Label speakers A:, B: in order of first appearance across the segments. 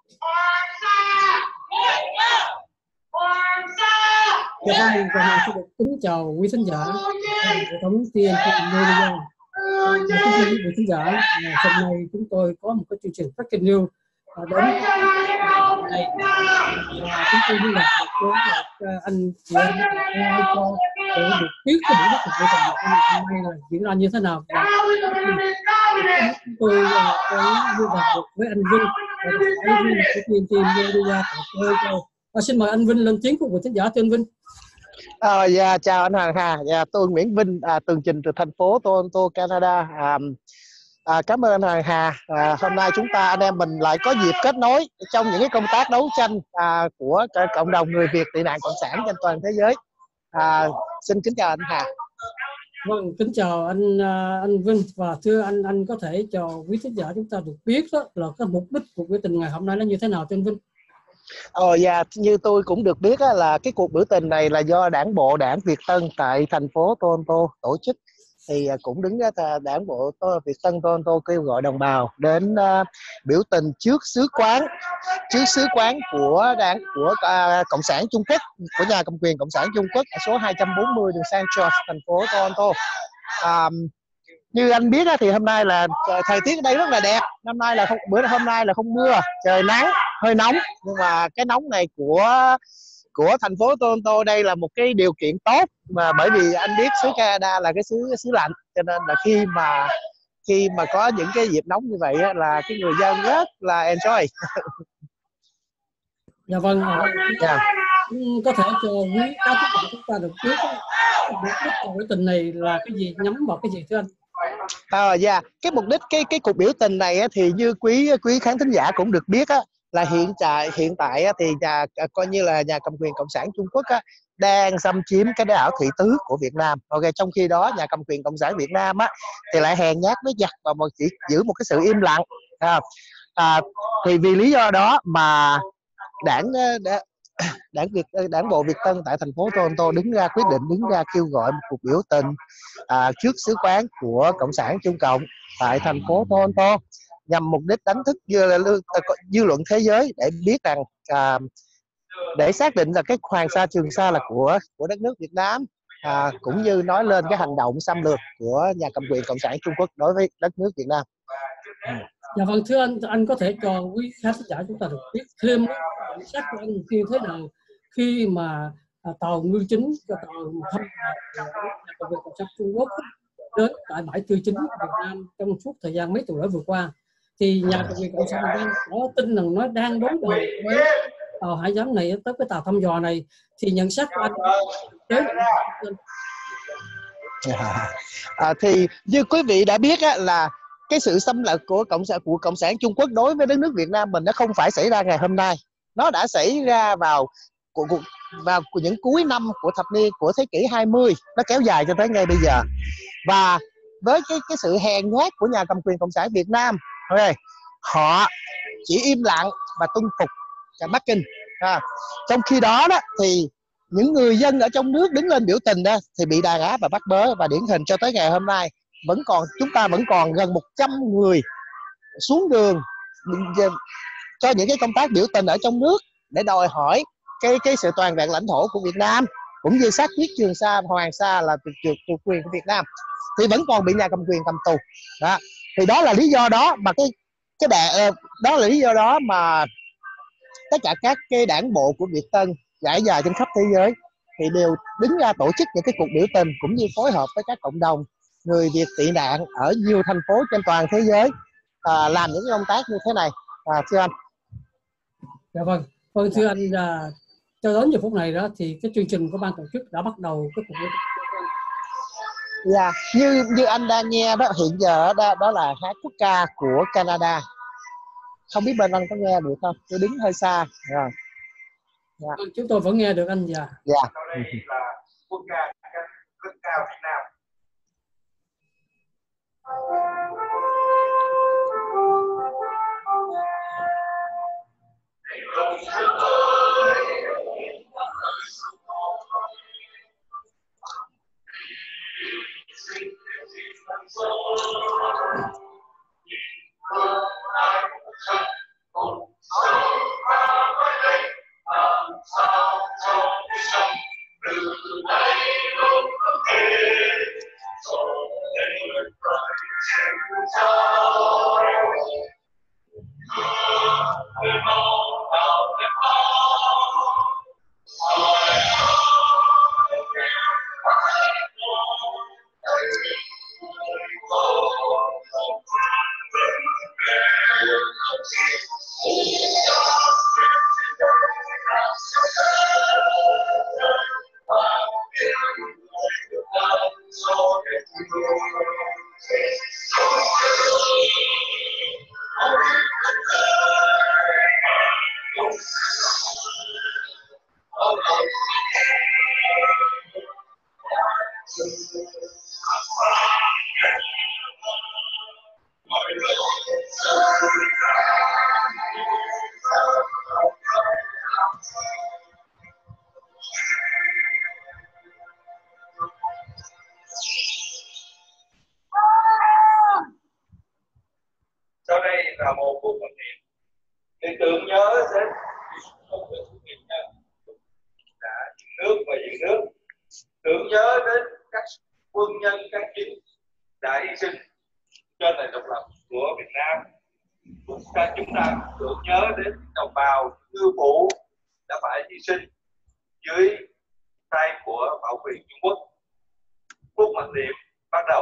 A: Dạ vâng, và xin được kính chào quý khán giả hệ thống TNT Media. Và kính thưa quý vị khán giả, hôm nay chúng tôi có một cái chương trình Breaking News đến này, và chúng tôi liên lạc được với anh chị em cho để được biết cái buổi cuộc hội thảo hôm nay là diễn ra như thế nào. Và chúng tôi có liên lạc được với anh Vinh và đại viên của TNT Media tại Toronto. Xin mời anh Vinh lên tiếng của quý khán giả. Thưa anh Vinh.
B: Dạ, chào anh Hoàng Hà. Dạ, tôi Nguyễn Vinh, tường trình từ thành phố Toronto, Canada. Cảm ơn anh Hoàng Hà. Hôm nay chúng ta anh em mình lại có dịp kết nối trong những cái công tác đấu tranh của cộng đồng người Việt tị nạn cộng sản trên toàn thế giới. Xin kính chào anh Hà.
A: Vâng, kính chào anh Vinh, và thưa anh có thể cho quý khán giả chúng ta được biết đó là cái mục đích của biểu tình ngày hôm nay nó như thế nào, thưa anh Vinh?
B: Dạ, như tôi cũng được biết là cái cuộc biểu tình này là do Đảng bộ Đảng Việt Tân tại thành phố Toronto tổ chức. Thì cũng đứng ra Đảng bộ Việt Tân Toronto kêu gọi đồng bào đến biểu tình trước xứ quán của Cộng sản Trung Quốc, của nhà cầm quyền Cộng sản Trung Quốc ở số 240 đường Central, thành phố Toronto. Như anh biết thì hôm nay là thời tiết ở đây rất là đẹp. Hôm nay là không mưa, trời nắng, hơi nóng, nhưng mà cái nóng này của thành phố Toronto đây là một cái điều kiện tốt, mà bởi vì anh biết xứ Canada là cái xứ lạnh, cho nên là khi mà có những cái dịp nóng như vậy là cái người dân rất là enjoy.
A: Dạ vâng, có thể cho quý khán giả chúng ta được biết mục đích của biểu tình này là cái gì, nhắm vào cái gì thưa anh?
B: Cái mục đích cái cuộc biểu tình này thì như quý khán thính giả cũng được biết là hiện tại thì coi như là nhà cầm quyền Cộng sản Trung Quốc đang xâm chiếm cái đảo Thị Tứ của Việt Nam. Trong khi đó nhà cầm quyền Cộng sản Việt Nam thì lại hèn nhát với giặc và chỉ giữ một cái sự im lặng. Thì vì lý do đó mà Đảng bộ Việt Tân tại thành phố Toronto quyết định đứng ra kêu gọi một cuộc biểu tình trước xứ quán của Cộng sản Trung Cộng tại thành phố Toronto, nhằm mục đích đánh thức dư luận thế giới để biết rằng để xác định là cái Hoàng Sa Trường Sa là của đất nước Việt Nam, cũng như nói lên cái hành động xâm lược của nhà cầm quyền Cộng sản Trung Quốc đối với đất nước Việt Nam.
A: Dạ vâng, thưa anh có thể cho quý khán giả chúng ta được biết thêm nhận xét của anh như thế nào khi mà tàu ngư chính tàu thăm nhà cầm quyền Cộng sản Trung Quốc đến tại bãi tư chính Việt Nam trong suốt thời gian mấy tuần lễ vừa qua, thì nhà cầm quyền Cộng sản Việt Nam có tin rằng nó đang đối đầu với tàu hải giám này, tới cái tàu thăm dò này, thì nhận xét của anh
B: thì như quý vị đã biết là cái sự xâm lược của Cộng sản Trung Quốc đối với đất nước Việt Nam mình nó không phải xảy ra ngày hôm nay, nó đã xảy ra vào những cuối năm của thế kỷ 20, nó kéo dài cho tới ngay bây giờ. Và với cái sự hèn nhát của nhà cầm quyền Cộng sản Việt Nam, họ chỉ im lặng và tuân phục Bắc Kinh. Trong khi đó thì những người dân ở trong nước đứng lên biểu tình thì bị đàn áp và bắt bớ, và điển hình cho tới ngày hôm nay chúng ta vẫn còn gần 100 người xuống đường cho những cái công tác biểu tình ở trong nước để đòi hỏi cái sự toàn vẹn lãnh thổ của Việt Nam, cũng như xác quyết Trường Sa và Hoàng Sa là chủ quyền của Việt Nam, thì vẫn còn bị nhà cầm quyền cầm tù. Thì đó là lý do đó mà đó là lý do đó mà tất cả các cái đảng bộ của Việt Tân trải dài trên khắp thế giới thì đều đứng ra tổ chức những cái cuộc biểu tình, cũng như phối hợp với các cộng đồng người Việt tị nạn ở nhiều thành phố trên toàn thế giới làm những cái công tác như thế này. Thưa anh.
A: Dạ vâng, thưa anh, cho đến giờ phút này đó thì cái chương trình của ban tổ chức đã bắt đầu cái cuộc biểu tình.
B: Dạ, như anh đang nghe đó, hiện giờ đó là hát quốc ca của Canada. Không biết bên anh có nghe được không? Tôi đứng hơi xa rồi.
A: Dạ. Chúng tôi vẫn nghe được anh. Dạ.
C: Đây là quốc ca Việt Nam. Sau đây là một phút mặc niệm để tưởng nhớ đến công việc của Việt Nam đã dựng nước và giữ nước, tưởng nhớ đến các quân nhân các chiến đã hy sinh cho nền độc lập của Việt Nam. Chúng ta tưởng nhớ đến đồng bào ngư phủ đã phải hy sinh dưới tay của bảo quyền Trung Quốc. Phút mặc niệm bắt đầu.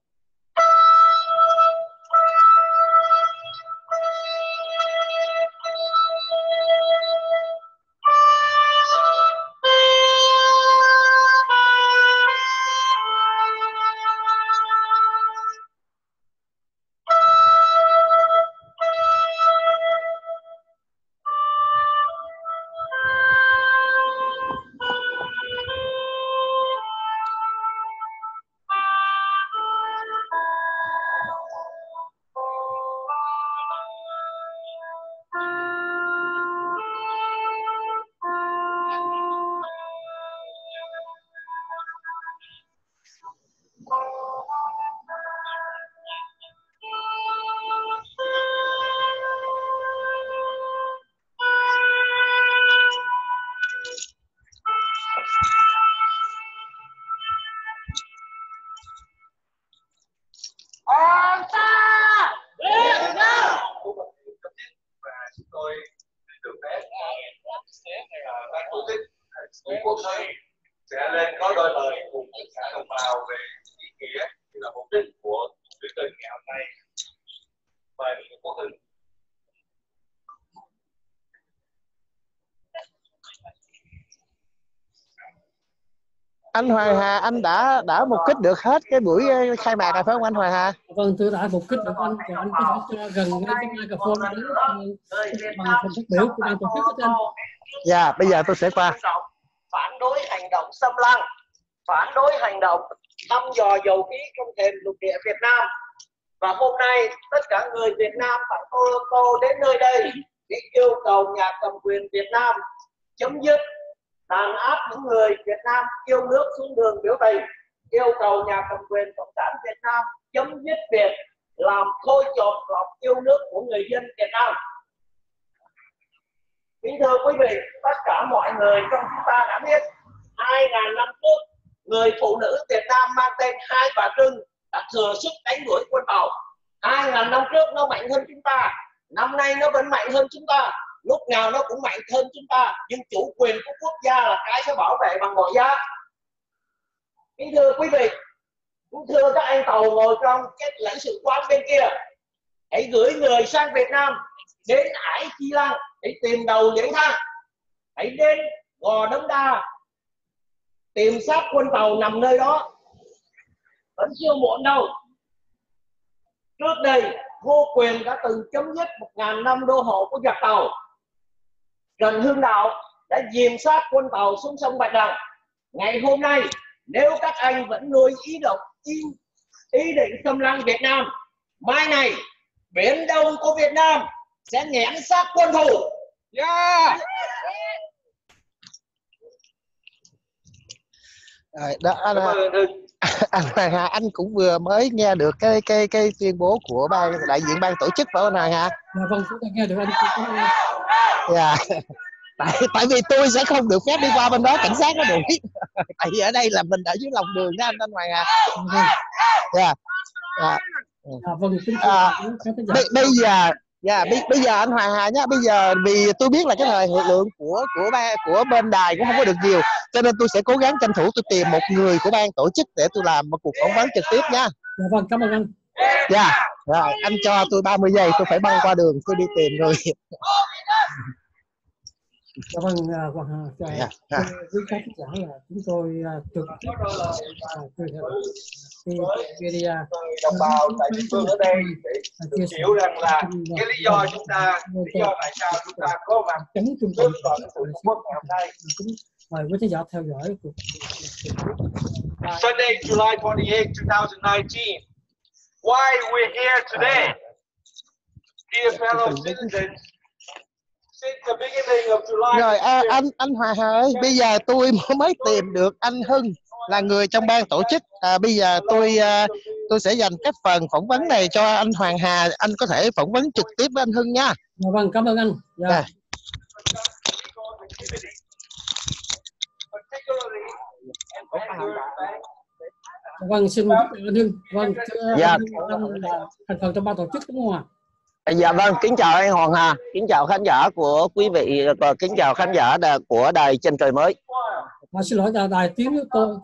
C: Tôi được phép ban tổ chức quốc hội sẽ lên có đôi lời cùng tất cả đồng bào về ý nghĩa như là mục đích của chương trình ngày hôm nay. Mời Quốc Hưng.
B: Anh Hoàng Hà, anh đã mục kích được hết cái buổi khai mạc rồi phải không anh Hoàng Hà?
A: Vâng, tôi đã mục kích được anh, và anh có thể cho gần ngay cái microphone đến bằng phần phát biểu của ban tổ chức của anh.
B: Dạ, bây giờ tôi sẽ qua.
D: Phản đối hành động xâm lăng, phản đối hành động thăm dò dầu khí trong thềm lục địa Việt Nam. Và hôm nay tất cả người Việt Nam phải ô tô đến nơi đây để yêu cầu nhà cầm quyền Việt Nam chấm dứt đàn áp những người Việt Nam yêu nước xuống đường biểu tình, yêu cầu nhà cầm quyền cộng sản Việt Nam chấm dứt việc làm thôi chột lòng yêu nước của người dân Việt Nam. Kính thưa quý vị, tất cả mọi người trong chúng ta đã biết 2.000 năm trước, người phụ nữ Việt Nam mang tên Hai Bà Trưng đã thừa sức đánh đuổi quân Tàu. 2.000 năm trước nó mạnh hơn chúng ta, năm nay nó vẫn mạnh hơn chúng ta, lúc nào nó cũng mạnh hơn chúng ta, nhưng chủ quyền của quốc gia là cái sẽ bảo vệ bằng mọi giá. Kính thưa quý vị, cũng thưa các anh Tàu ngồi trong cái lãnh sự quán bên kia, hãy gửi người sang Việt Nam đến Ải Chi Lăng để tìm đầu Liễn Thang, hãy đến Gò Đống Đa tìm xác quân Tàu nằm nơi đó, vẫn chưa muộn đâu. Trước đây Ngô Quyền đã từng chấm dứt 1.000 năm đô hộ của giặc Tàu. Trần Hưng Đạo đã dìm xác quân Tàu xuống sông Bạch Đằng. Ngày hôm nay, nếu các anh vẫn nuôi ý định xâm lăng Việt Nam, mai này biển Đông của Việt Nam sẽ nhẽn xác quân thù.
B: Yeah. Rồi, đó, anh Hoàng Hà, anh cũng vừa mới nghe được cái tuyên bố của đại diện ban tổ chức phải không Hoàng Hà?
A: Dạ vâng, chúng ta nghe được anh.
B: Dạ. Tại vì tôi sẽ không được phép đi qua bên đó, cảnh sát nó đuổi. Tại vì ở đây là mình ở dưới lòng đường đó anh Hoàng Hà. Dạ.
A: Vâng,
B: bây giờ anh Hoàng Hà nhá, bây giờ vì tôi biết là cái thời lượng của bên đài cũng không có được nhiều, cho nên tôi sẽ cố gắng tranh thủ tôi tìm một người của ban tổ chức để tôi làm một cuộc phỏng vấn trực tiếp nhá.
A: Dạ vâng, cảm ơn anh.
B: Dạ, rồi anh cho tôi 30 giây, tôi phải băng qua đường tôi đi tìm rồi.
A: Dạ vâng, quý khán giả là chúng tôi trực tiếp truyền hình cái media
C: đồng bào tại địa phương ở đây để hiểu rằng là cái lý do tại sao chúng ta có mặt trước tòa lãnh tụ Trung Quốc ngày hôm nay.
A: Mời quý khán giả theo dõi cuộc
C: Sunday, July 28, 2019. Why we're here today, dear fellow citizens? Since the beginning of July.
B: Rồi anh Hòa Hà ơi, bây giờ tôi mới tìm được anh Hưng là người trong ban tổ chức. Bây giờ tôi sẽ dành cái phần phỏng vấn này cho anh Hoàng Hà, anh có thể phỏng vấn trực tiếp với anh Hưng nha.
A: Dạ vâng, cảm ơn anh. Dạ. Vâng, xin chào anh Hưng. Vâng,
B: dạ.
A: Anh là thành phần trong ban tổ chức đúng không ạ?
E: Dạ vâng, kính chào anh Hoàng Hà, kính chào khán giả của quý vị và kính chào khán giả của đài Chân Trời Mới.
A: Xin lỗi đài tiếng nước tôi,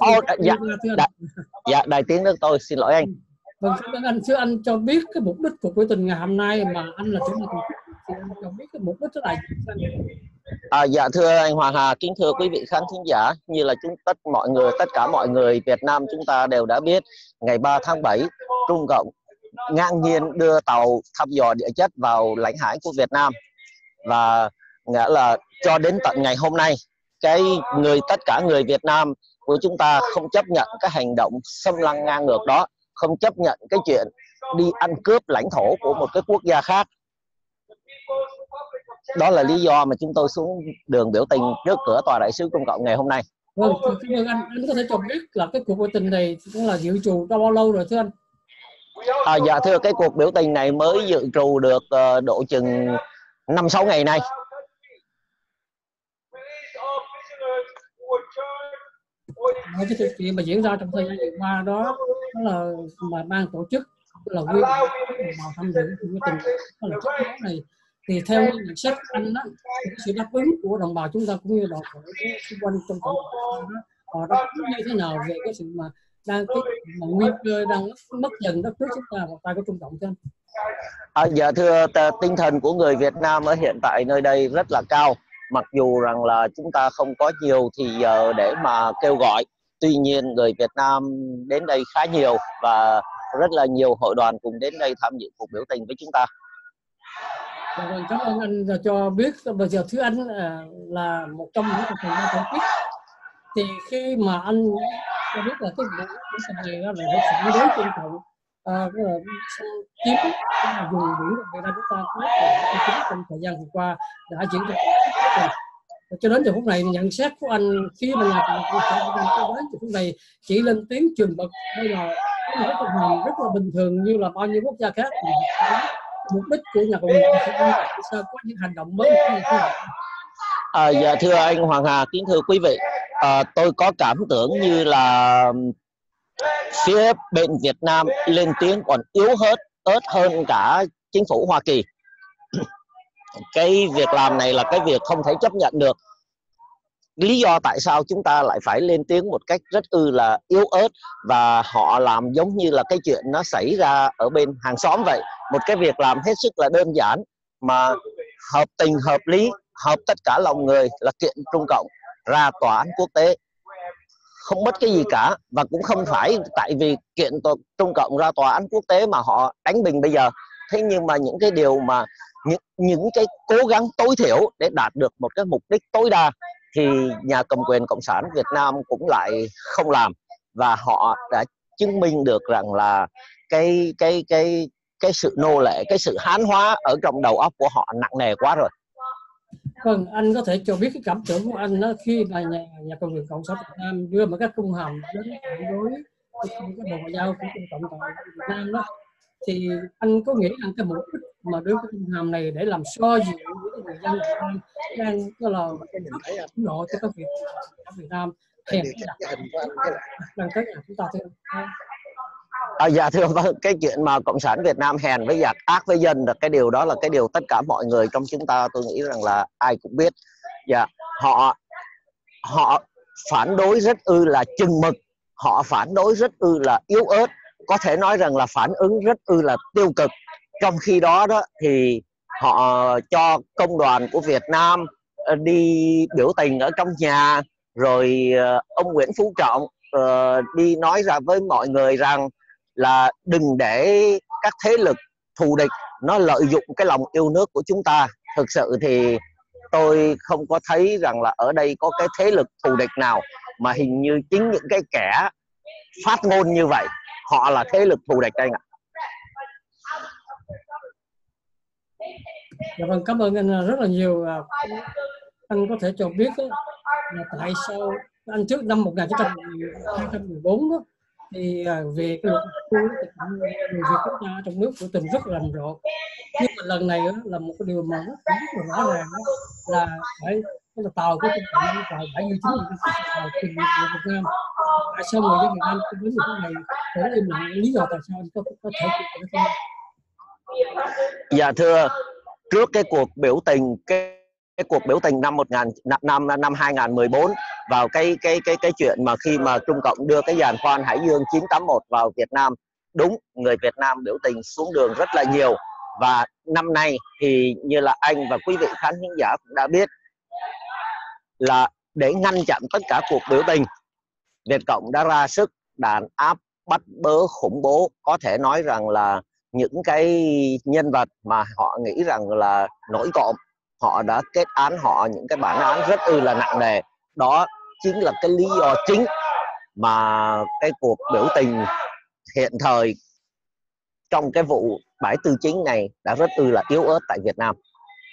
E: đài tiếng nước tôi, xin lỗi anh.
A: Vâng, anh thưa anh cho biết cái mục đích của buổi tình ngày hôm nay mà anh là chủ tịch, thì anh cho biết cái mục đích là gì?
E: Dạ thưa anh Hoàng Hà, kính thưa quý vị khán thính giả, như là tất cả mọi người Việt Nam chúng ta đều đã biết, ngày 3 tháng 7 Trung Cộng ngang nhiên đưa tàu thăm dò địa chất vào lãnh hải của Việt Nam, và nghĩa là cho đến tận ngày hôm nay tất cả người Việt Nam của chúng ta không chấp nhận cái hành động xâm lăng ngang ngược đó, không chấp nhận cái chuyện đi ăn cướp lãnh thổ của một cái quốc gia khác. Đó là lý do mà chúng tôi xuống đường biểu tình trước cửa tòa đại sứ Trung Cộng ngày hôm nay.
A: Vâng, cảm ơn anh có thể cho biết là cái cuộc biểu tình này cũng là dự trù trong bao lâu rồi thưa anh?
E: Dạ thưa, cái cuộc biểu tình này mới dự trù được độ chừng 5-6 ngày nay.
A: Cái sự kiện mà diễn ra trong thời gian vừa qua đó là mà ban tổ chức là quy vào tham dự biểu tình là trước đó này, thì theo nhận xét anh đó, thì cái sự đáp ứng của đồng bào chúng ta cũng như đồng bào xung quanh trong cộng đồng đó, họ đáp ứng như thế nào về cái sự mà đang nguy cơ đang mất dần đất nước chúng ta vào tay của Trung Cộng chứ?
E: Dạ thưa, tinh thần của người Việt Nam ở hiện tại nơi đây rất là cao, mặc dù rằng là chúng ta không có nhiều thì giờ để mà kêu gọi, tuy nhiên người Việt Nam đến đây khá nhiều và rất là nhiều hội đoàn cùng đến đây tham dự cuộc biểu tình với chúng ta.
A: Vâng, cảm ơn anh cho biết. Bây giờ thưa anh là một trong những thành viên tổ chức, thì khi mà anh cho biết là cái buổi này đó là để phản đối Trung Cộng chiếm vùng biển của Việt Nam chúng ta trong thời gian vừa qua đã diễn ra. Cho đến giờ phút này nhận xét của anh khi mà nhà Cộng hòa đến giờ phút này chỉ lên tiếng trừng bật đây là một cuộc họp rất là bình thường như là bao nhiêu quốc gia khác. Mục đích của nhà Cộng hòa sao có những hành động mới như thế nào?
E: Dạ thưa anh Hoàng Hà, kính thưa quý vị, tôi có cảm tưởng như là phía bên Việt Nam lên tiếng còn ớt hơn cả chính phủ Hoa Kỳ. Cái việc làm này là cái việc không thể chấp nhận được. Lý do tại sao chúng ta lại phải lên tiếng một cách rất là yếu ớt, và họ làm giống như là cái chuyện nó xảy ra ở bên hàng xóm vậy. Một cái việc làm hết sức là đơn giản mà hợp tình hợp lý, hợp tất cả lòng người là kiện Trung Cộng ra tòa án quốc tế, không mất cái gì cả. Và cũng không phải tại vì kiện Trung Cộng ra tòa án quốc tế mà họ đánh mình bây giờ. Thế nhưng mà những cái điều mà những cái cố gắng tối thiểu để đạt được một cái mục đích tối đa thì nhà cầm quyền Cộng sản Việt Nam cũng lại không làm, và họ đã chứng minh được rằng là cái sự nô lệ, cái sự hán hóa ở trong đầu óc của họ nặng nề quá rồi.
A: Vâng, anh có thể cho biết cái cảm tưởng của anh đó khi mà nhà cầm quyền Cộng sản Việt Nam đưa một cái công hàm đến phản đối cái bộ ngoại giao của Trung Cộng tại Việt Nam đó, thì anh có nghĩ rằng cái mục đích mà đưa cái công hàm này để làm xoa dịu những người dân Việt Nam đang có là ủng hộ cho các Việt Nam thèm đang tới nhà chúng ta thôi?
E: Dạ thưa vâng, cái chuyện mà Cộng sản Việt Nam hèn với giặc, ác với dân là cái điều đó là cái điều tất cả mọi người trong chúng ta tôi nghĩ rằng là ai cũng biết. Dạ, họ phản đối rất là chừng mực, họ phản đối rất là yếu ớt, có thể nói rằng là phản ứng rất là tiêu cực. Trong khi đó thì họ cho công đoàn của Việt Nam đi biểu tình ở trong nhà, rồi ông Nguyễn Phú Trọng đi nói ra với mọi người rằng là đừng để các thế lực thù địch nó lợi dụng cái lòng yêu nước của chúng ta. Thực sự thì tôi không có thấy rằng là ở đây có cái thế lực thù địch nào, mà hình như chính những cái kẻ phát ngôn như vậy họ là thế lực thù địch anh ạ.
A: Dạ vâng, cảm ơn anh rất là nhiều. Anh có thể cho biết là tại sao anh trước năm 1914 đó, thì về cái luật người Việt chúng ta trong nước của tình rất là rầm rộ, nhưng mà lần này là một cái điều mà rất là rõ ràng, là phải là tàu của chúng ta vào bãi Duy Chính vào tình nguyện Việt Nam. Tại sao người dân Việt Nam đến những cái này vẫn im lặng? Lý do tại sao anh có thể được không?
E: Dạ thưa, trước cái cuộc biểu tình cuộc biểu tình năm 2014 vào cái chuyện mà khi mà Trung Cộng đưa cái giàn khoan Hải Dương 981 vào Việt Nam, đúng, người Việt Nam biểu tình xuống đường rất là nhiều. Và năm nay thì như là anh và quý vị khán thính giả cũng đã biết, là để ngăn chặn tất cả cuộc biểu tình, Việt Cộng đã ra sức đàn áp, bắt bớ, khủng bố. Có thể nói rằng là những cái nhân vật mà họ nghĩ rằng là nổi cộm, họ đã kết án họ những cái bản án rất là nặng nề. Đó chính là cái lý do chính mà cái cuộc biểu tình hiện thời trong cái vụ bãi Tư Chính này đã rất là yếu ớt tại Việt Nam.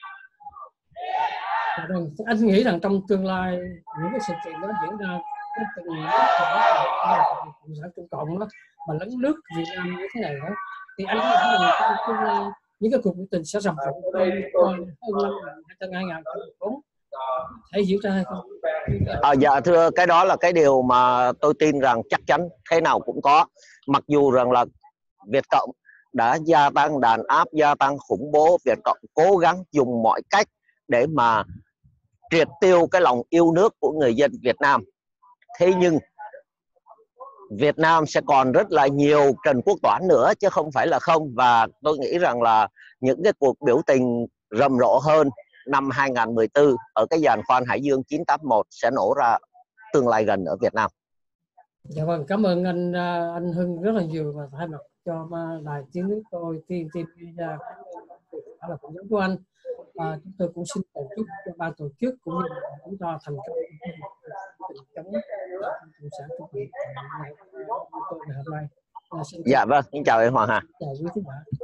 A: Anh nghĩ rằng trong tương lai những cái sự kiện đó diễn ra, cái tình cộng sản Trung Cộng đó, mà lấn lướt Việt Nam như thế này đó, thì anh nghĩ rằng trong tương lai những cái cuộc biểu tình sẽ rầm rộ hơn năm 2014 thể diễn ra hay không?
E: Dạ thưa, cái đó là cái điều mà tôi tin rằng chắc chắn thế nào cũng có. Mặc dù rằng là Việt Cộng đã gia tăng đàn áp, gia tăng khủng bố, Việt Cộng cố gắng dùng mọi cách để mà triệt tiêu cái lòng yêu nước của người dân Việt Nam. Thế nhưng Việt Nam sẽ còn rất là nhiều Trần Quốc Toản nữa chứ không phải là không. Và tôi nghĩ rằng là những cái cuộc biểu tình rầm rộ hơn năm 2014 ở cái giàn khoan Hải Dương 981 sẽ nổ ra tương lai gần ở Việt Nam.
A: Dạ vâng, cảm ơn anh Hưng rất là nhiều, và thay mặt cho đài tiếng nước tôi TNT là phỏng vấn của anh. Chúng tôi cũng xin tổ chức cho ban tổ chức cũng như là chúng ta thành công chống cộng sản Trung Việt ngày hôm nay.
E: Dạ vâng, xin chào anh Hoàng Hà.
A: Chào quý khán giả.